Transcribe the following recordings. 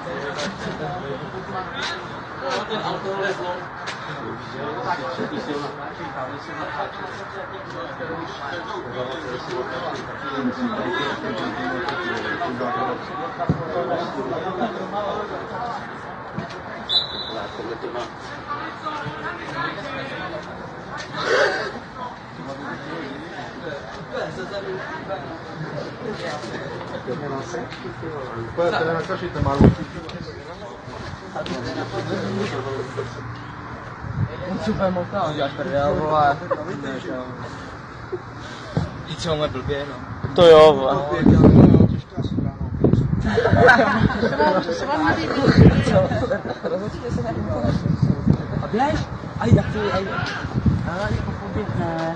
Ten alkohol je zlo. Super montá, děláš prdel, vole. Co máme blbě, no. To jo, vole. Se vám nelíbí. Rozhodně se nelíbí. A běž? Aj, tak ty, aj. Ale poběhne.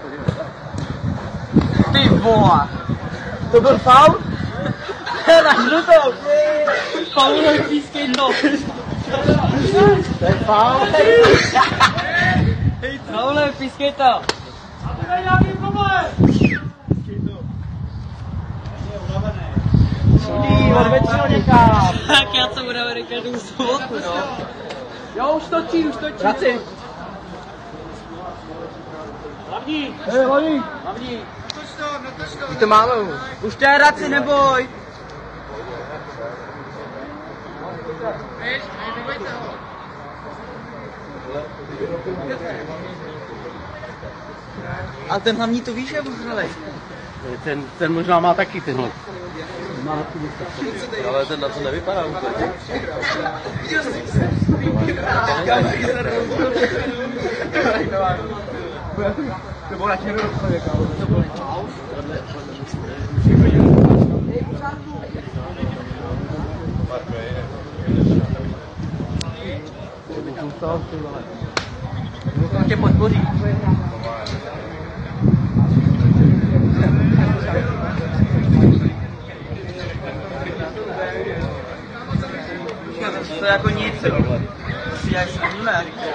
Ty vole. To byl faul? Na žlutou. Faulej pískej to. To je faul. Faulej pískej to. Nějaký problém. Odveď si ho někam. Tak já co budeme každou sobotu, no. Jo, už točí. Vraci. Hlavní! Hlavní. Natoč to! Už to máme. Už to je Raci, neboj. Víš, nebojte ho! A ten hlavní to víš, že je ožralej. Ten možná má taky tyhle. Ale ten na to nevypadá úplně. To bylo radši jenom rozpadě, kámo. To tě podpoří. To je jako nic, jo. Si jak sníme.